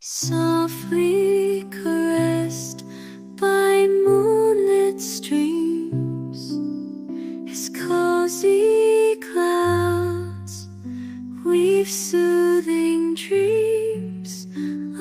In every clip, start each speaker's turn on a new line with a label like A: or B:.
A: Softly caressed by moonlit streams, his cozy clouds weave soothing dreams. A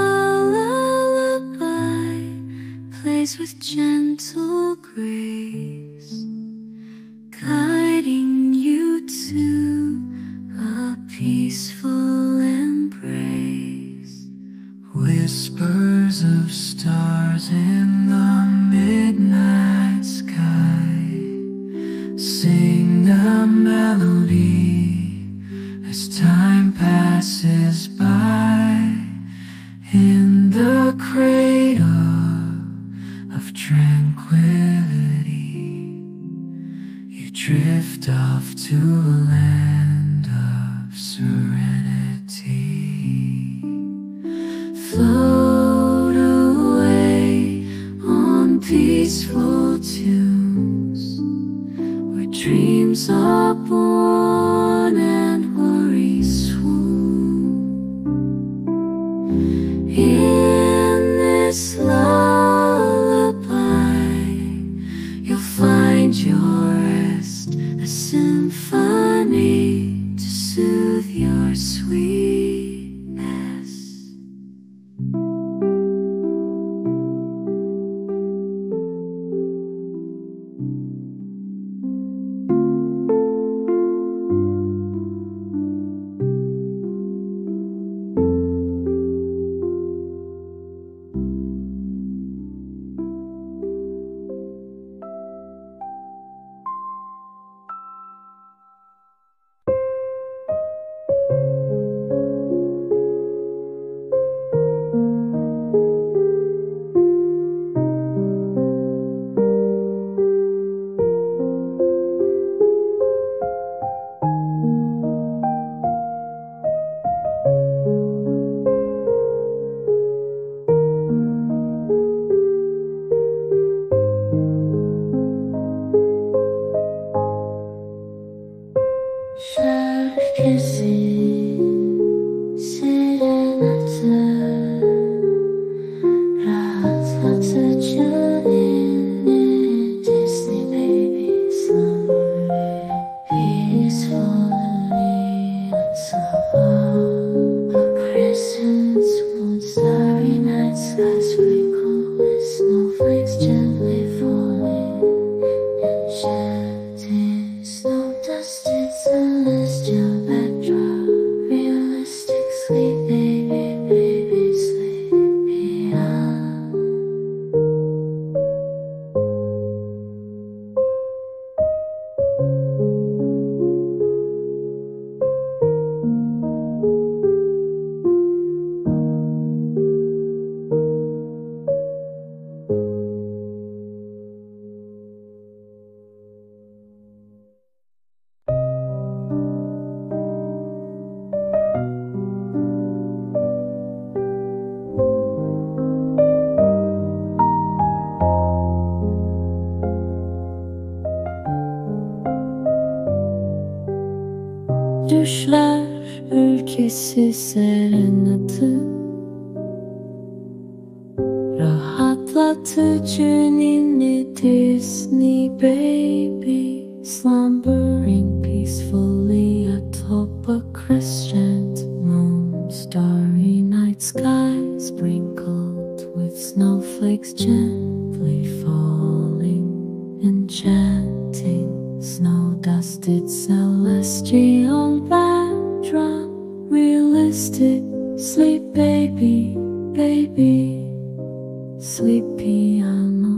A: lullaby plays with gentle grace, guiding you to a peaceful embrace. Whispers of stars in the midnight sky sing a melody as time passes by. In the cradle of tranquility, you drift off to a land of serenity. Float away on peaceful tunes, where dreams are born and worries swoon. In this lullaby, you'll find your rest, a symphony to soothe your sweetness. Chaque sérénade rahatlatı canını. Disney baby slumber peacefully unsolved. A crescent moon, starry night sky sprinkled with snowflakes gently falling. Enchanting snow dusted celestial backdrop. Realistic sleep, baby, baby, sleep beyond. Düşler ülkesi serenadı, rahatlatıcı ninni. Disney baby slumbering peacefully atop a crescent moon. Starry night sky sprinkled with snowflakes gently falling. Enchanting snow dusted celestial backdrop. Realistic sleep, baby, baby, sleep piano.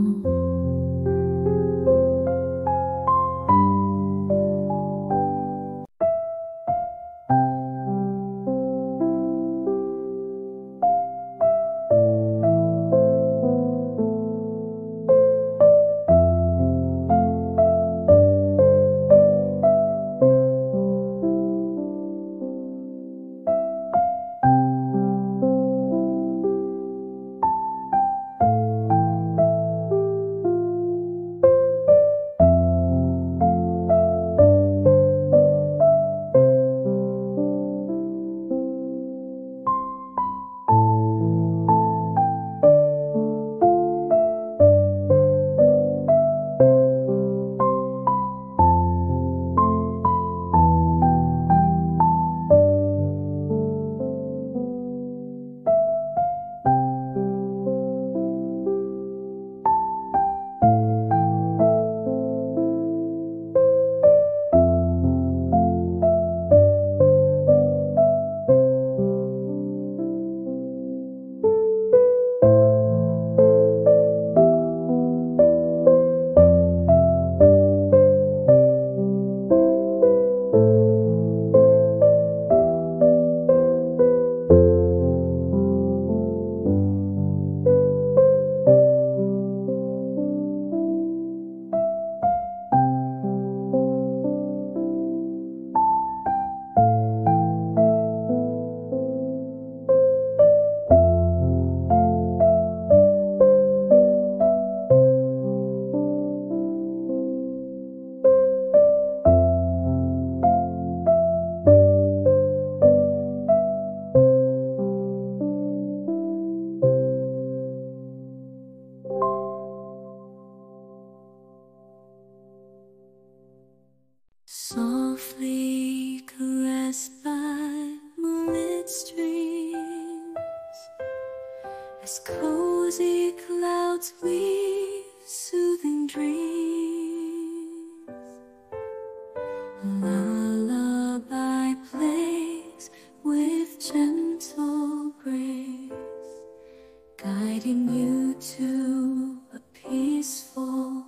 A: clouds weave soothing dreams. A lullaby plays with gentle grace, guiding you to a peaceful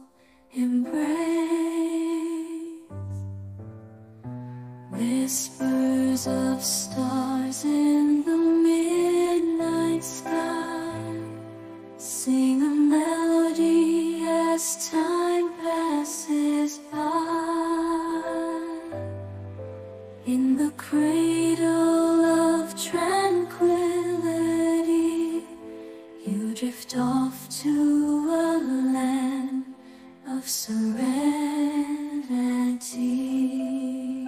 A: embrace. Whispers of stars in the midnight sky sing a melody as time passes by. In the cradle of tranquility, you drift off to a land of serenity.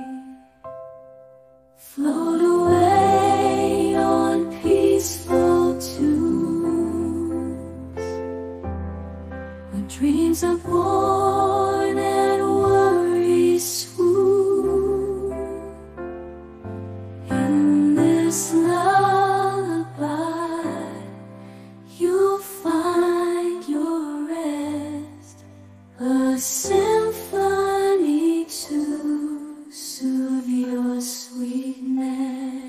A: Float away on peaceful tunes, where dreams are born and worries swoon. In this lullaby, you'll find your rest, a symphony to soothe your sweetness.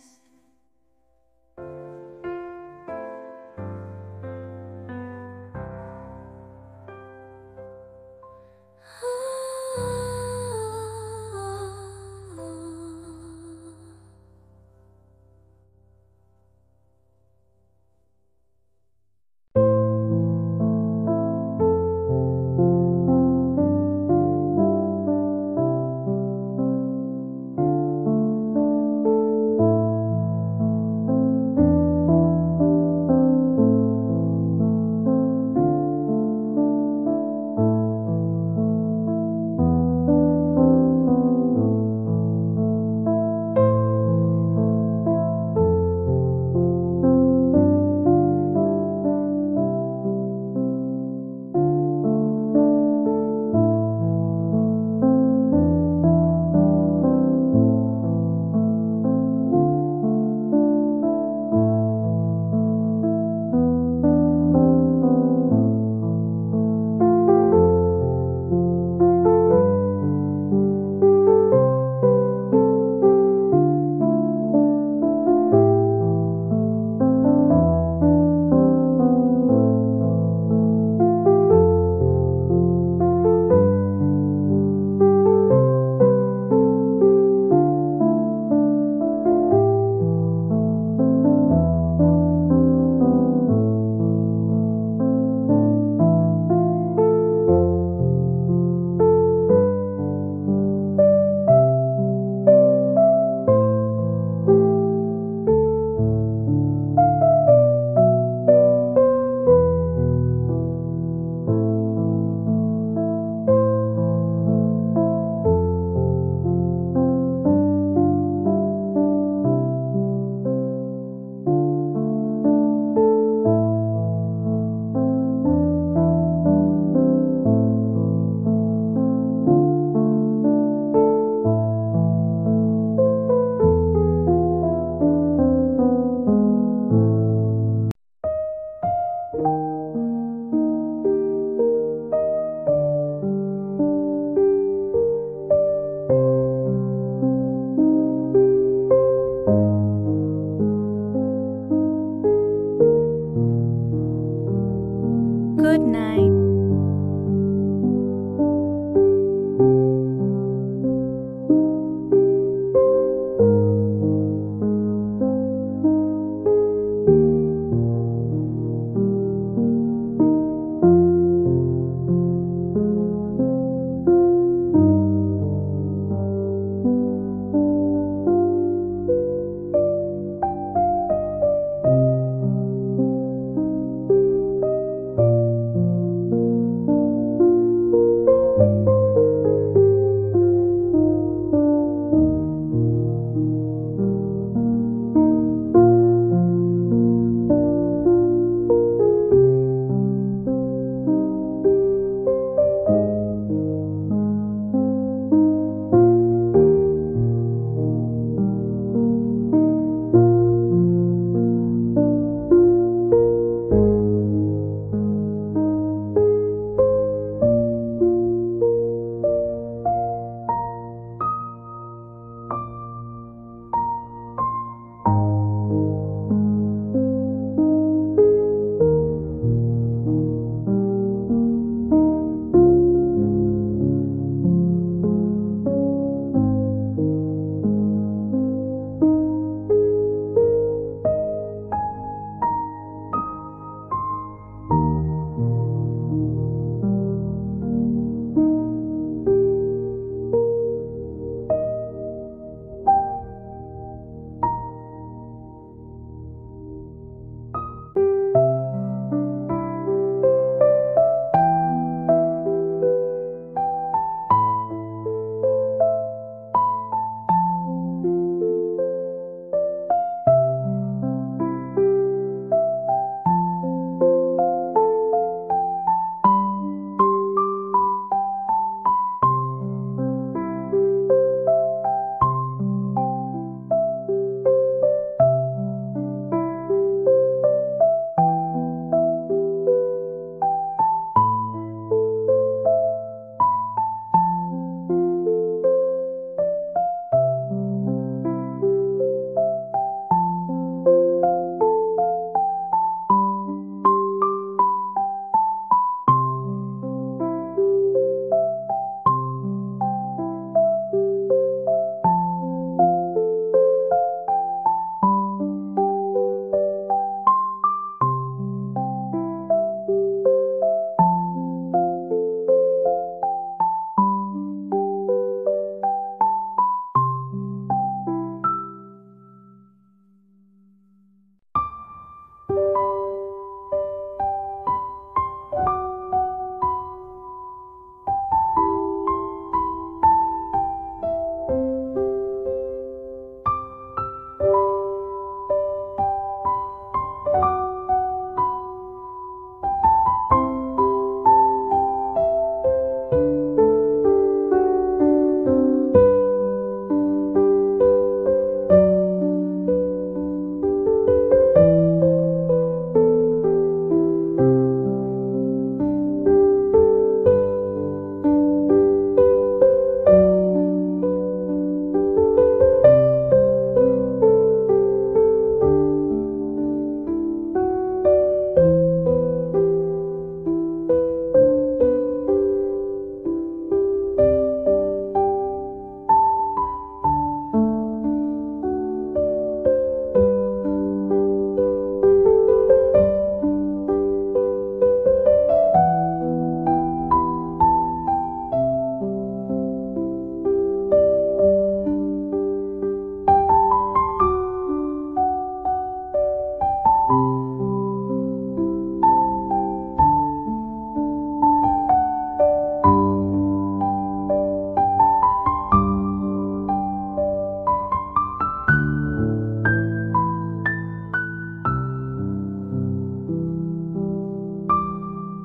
B: Good night.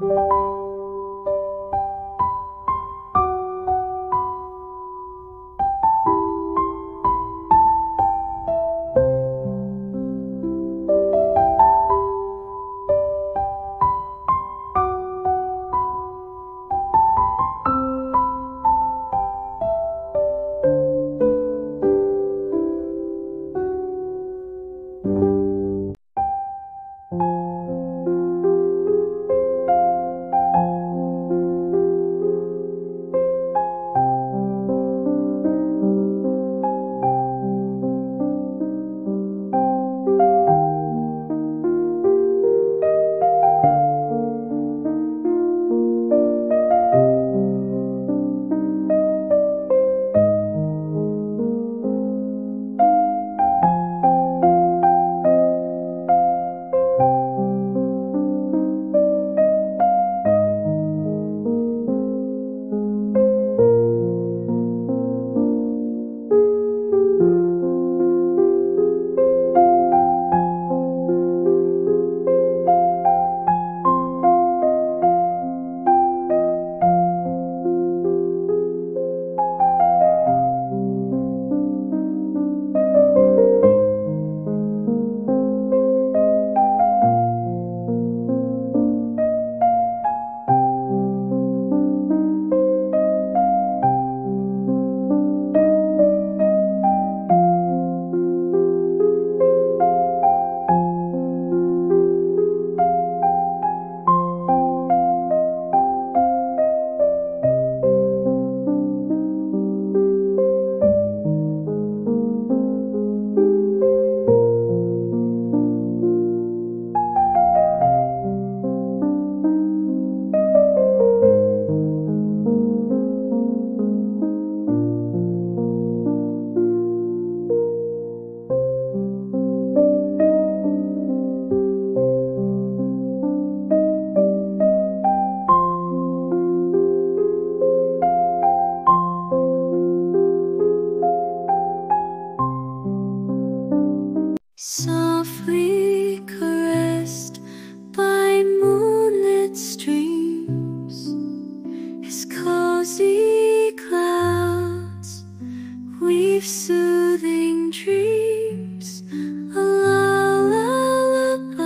A: Softly caressed by moonlit streams, his cozy clouds weave soothing dreams. A lullaby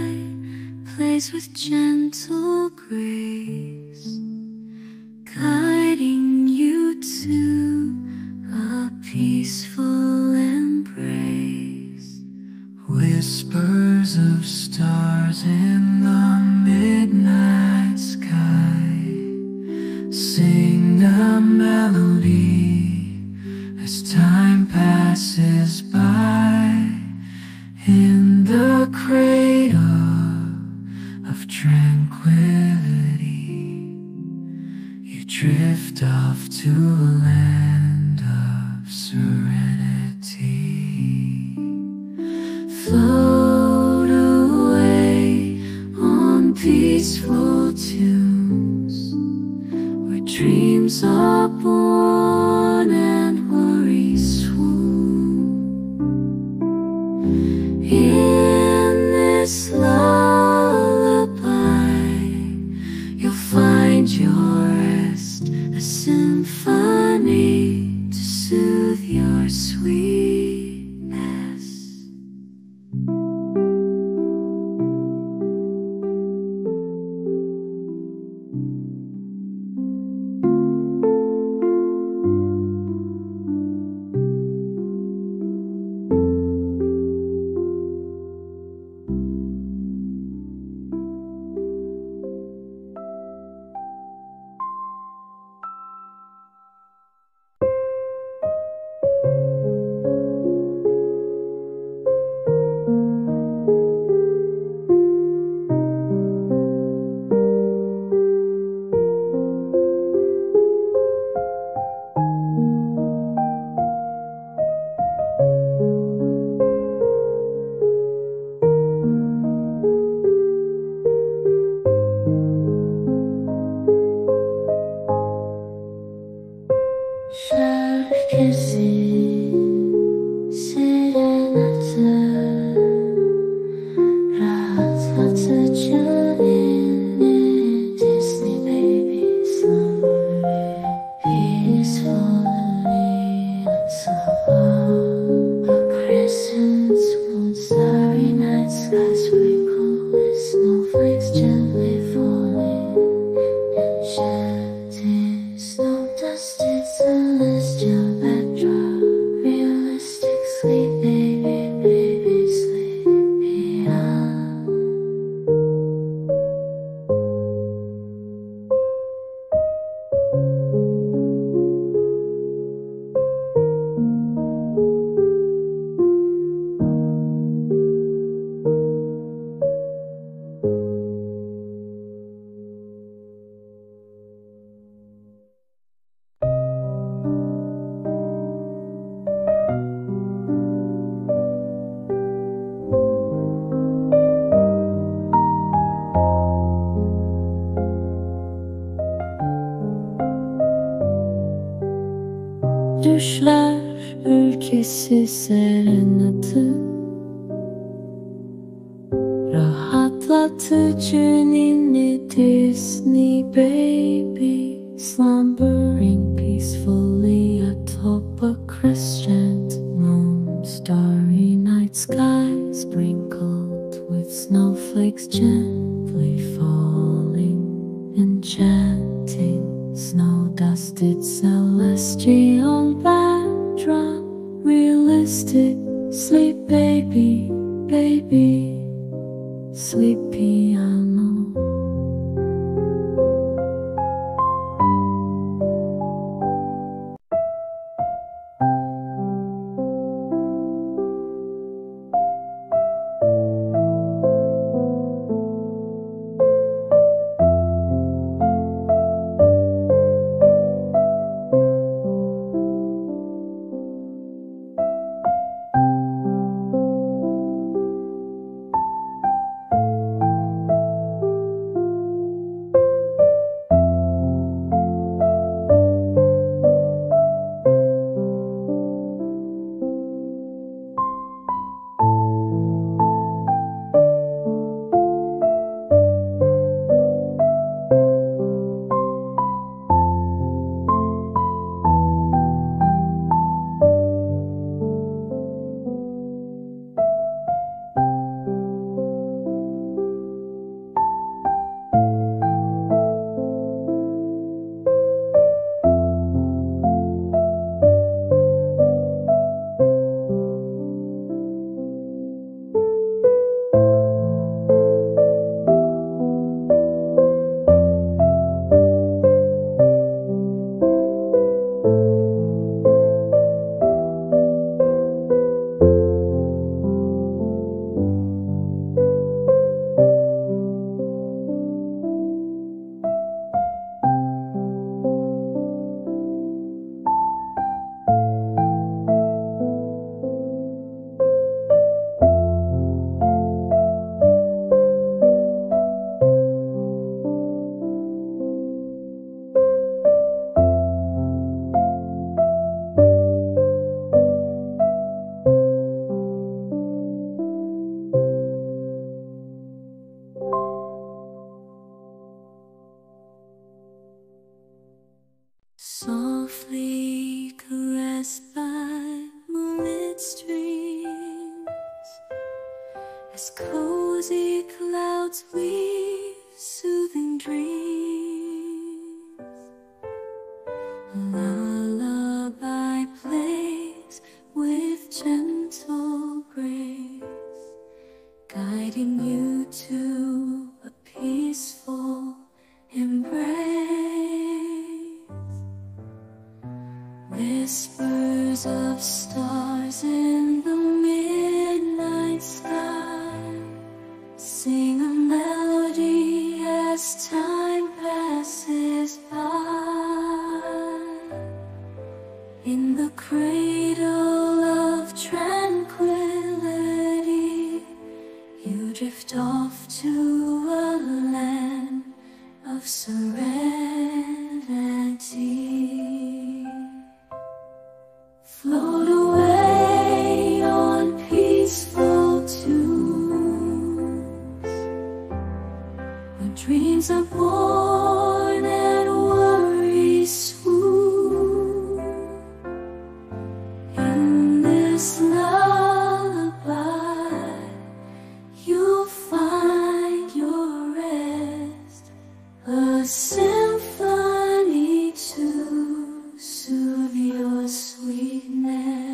A: plays with gentle grace, guiding you to a peaceful embrace.
B: Whispers of stars in the midnight sky sing a melody as time passes by. In the cradle of tranquility, you drift off to a land of serenity. Float away on peaceful tunes, where dreams are born and worries swoon. In this lullaby, you'll find your rest, a symphony to soothe your sweetness.
A: Düşler ülkesi serenatı, rahatlatıcı ninni Disney baby, slumbering peacefully atop a crescent moon. Starry night sky sprinkled with snowflakes gently falling, enchanting snow-dusted celestial backdrop. Realistic, sleep baby, baby, sleep piano. Softly caressed by moonlit streams, as cozy clouds weave soothing dreams, a lullaby plays with gentle grace, guiding you to a peaceful embrace. Whispers of stars in the midnight sky sing a melody as time passes by. In the cradle of tranquility, you drift off to a land of serenity. Float away on peaceful tunes, where dreams are born and worries swoon. In this lullaby, you'll find your rest, a symphony to soothe your sweetness.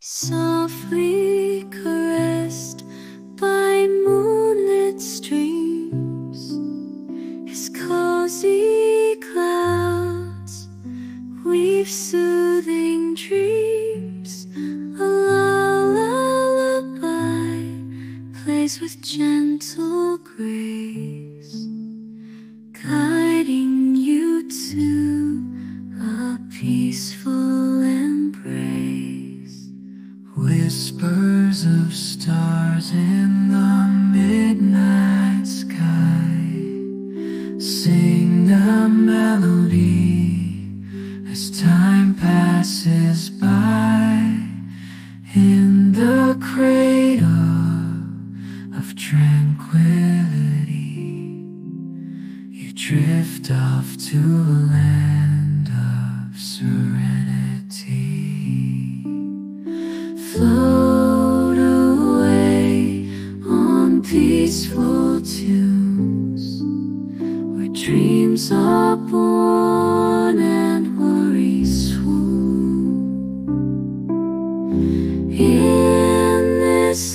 B: softly caressed by moonlit streams. His cozy clouds weave soothing dreams. A lullaby plays with gentle grace, guiding you to a peaceful embrace. Whispers of stars in the midnight sky sing a melody as time passes by. In the cradle of tranquility, you drift off to a land of serenity. Float away on peaceful tunes, where dreams are born and worries swoon. In this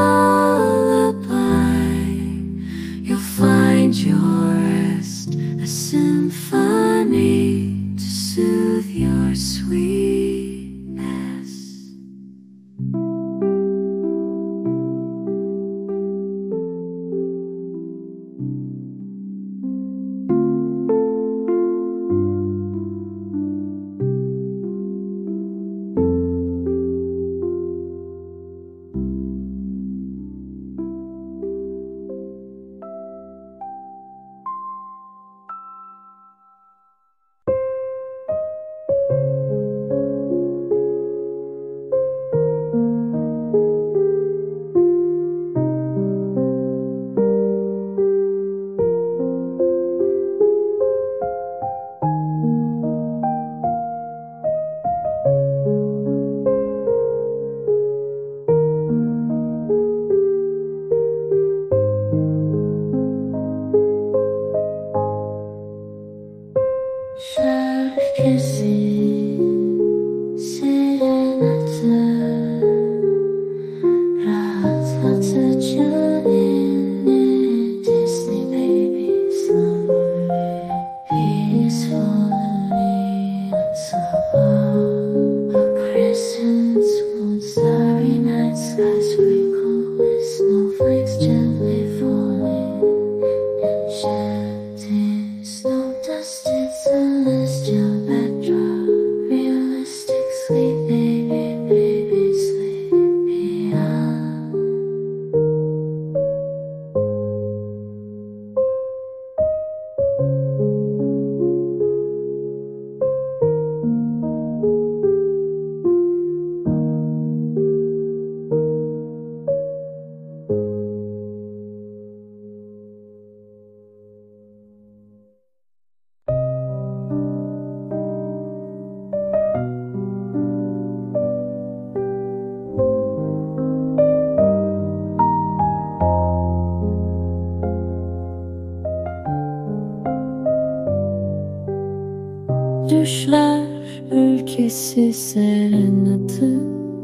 B: lullaby, you'll find your rest, a symphony to soothe your sweetness.
A: Sharp kissing, serenata, ratatajunin, Disney baby slumber, peacefully unsubtle. A crescent moon, starry night sky sprinkle with snowflakes gently falling, enchanting snow dusted celestial backdrop. Realistic sleep, baby, baby, sleep beyond. Düşler ülkesi serenatı,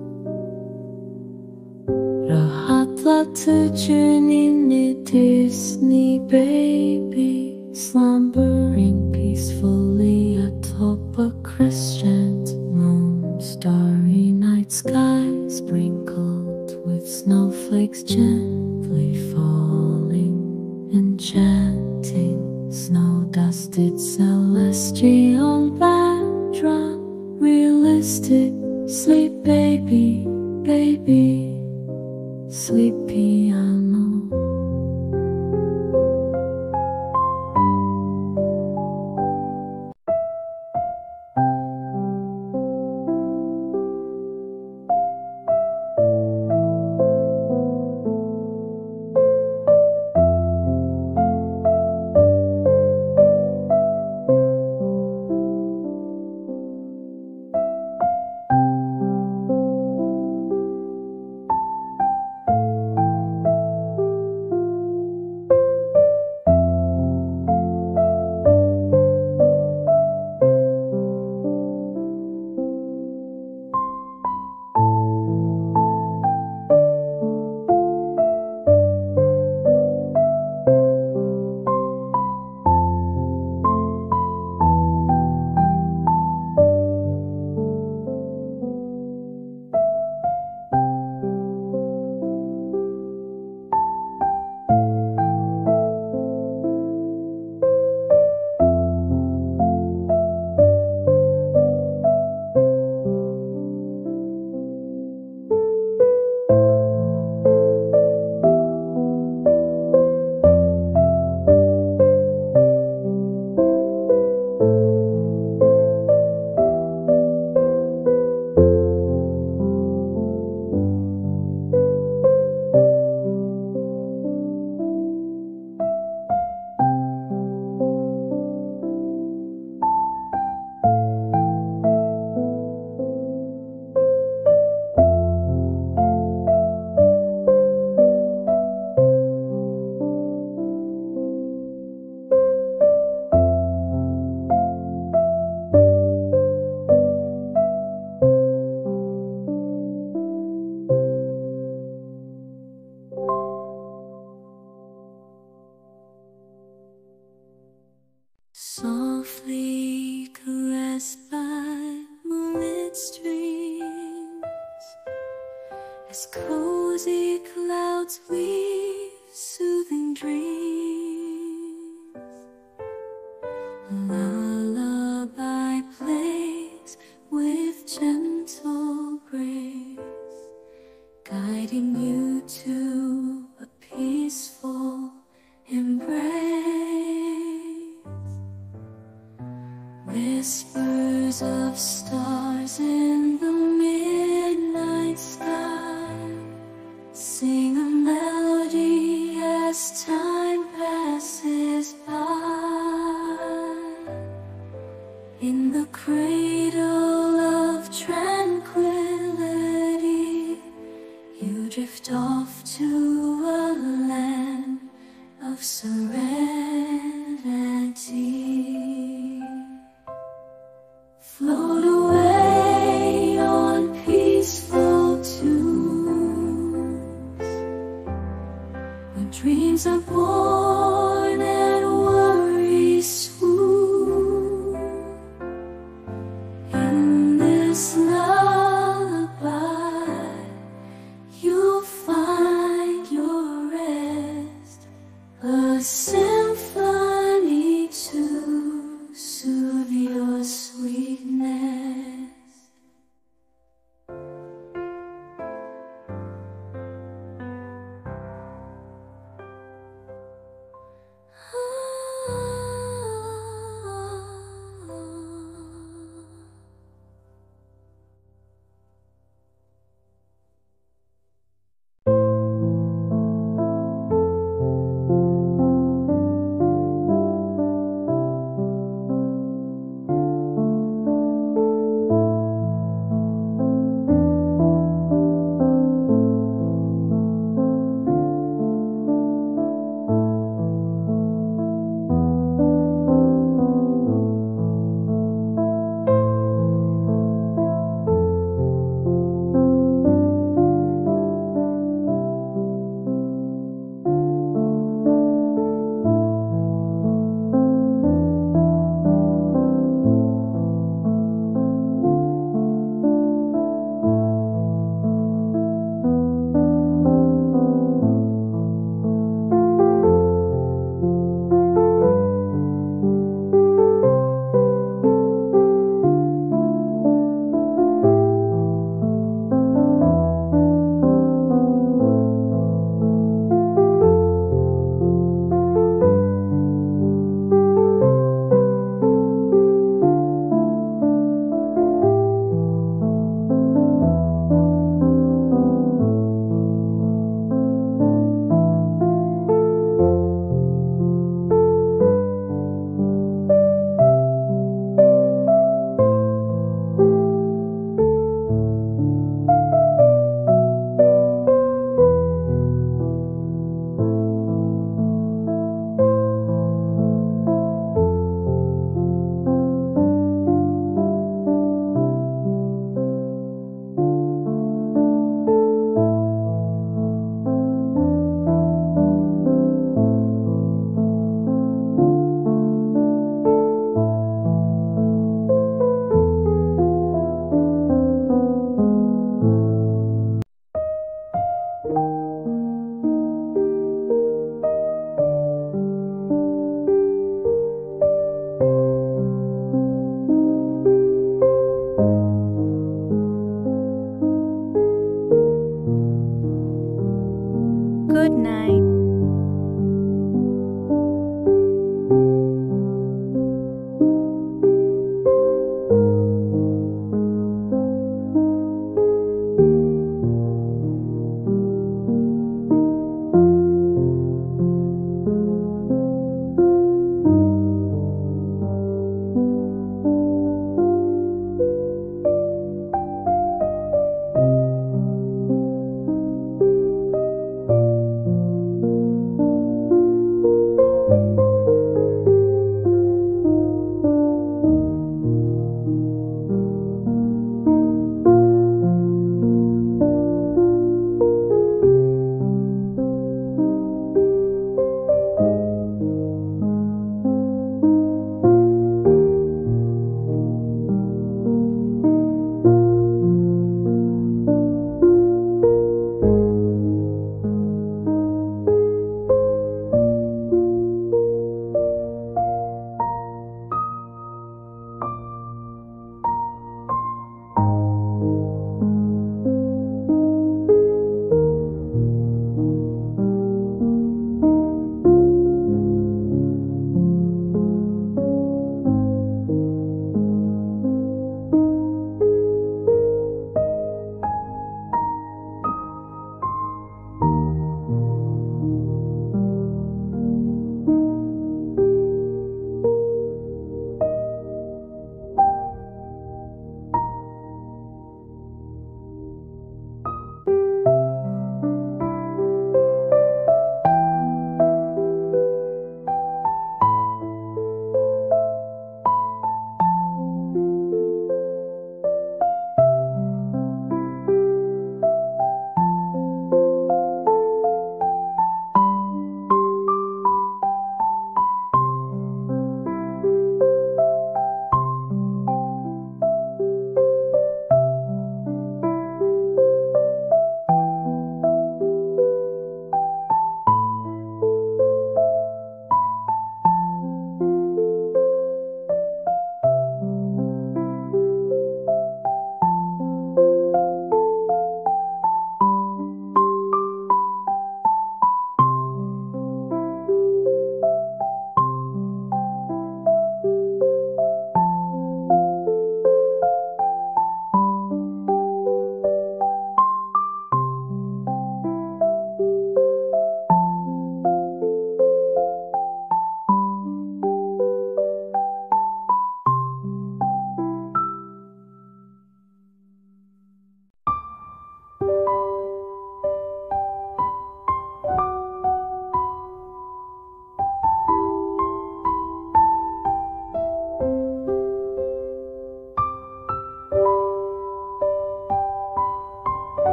A: rahatlatıcı ninni Disney baby, slumbering peacefully atop a crescent moon. Starry night sky sprinkled with snowflakes gently falling, enchanting snow-dusted celestial backdrop. Realistic sleep, baby, baby, sleep piano.
B: softly caressed by moonlit streams, as cozy clouds weave soothing dreams. A lullaby plays with gentle grace, guiding you to a peaceful embrace. Whispers of stars in the midnight sky sing a melody as time passes by. In the cradle of tranquility, you drift off to a land of serenity. Float away on peaceful tunes, where dreams are born and worries swoon.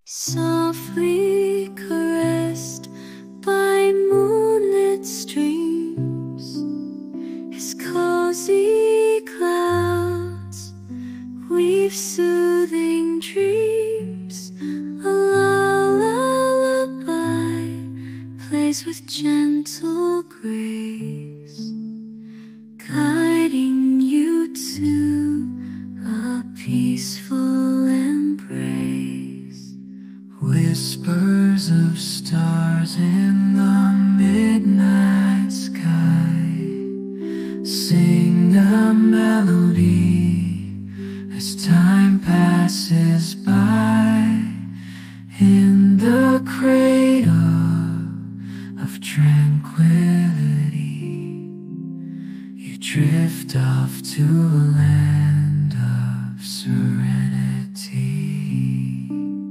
B: softly caressed by moonlit streams, his cozy clouds weave soothing dreams. A lullaby plays with gentle grace, guiding you to a peaceful embrace.
C: Whispers of stars in the midnight sky sing a melody as time passes by. In the cradle of tranquility, you drift off to a land of serenity.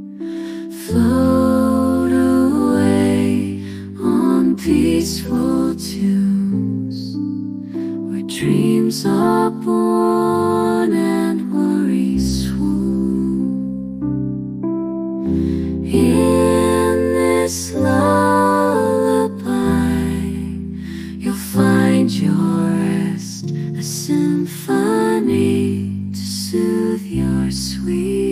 C: Float away on peaceful tunes, where dreams are born and worries swoon. In this lullaby, you'll find your rest, a symphony to soothe your sweet